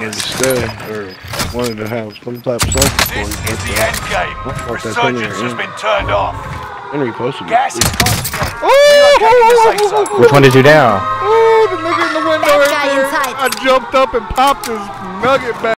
wanted to stay or wanted to have some type of self-support. This is the end game. Resurgence has been turned off. Henry posted Gas it. is closing in. Relocating the safe zone. Which one did you down? Oh, the nigga in the window right there. I jumped up and popped his nugget back.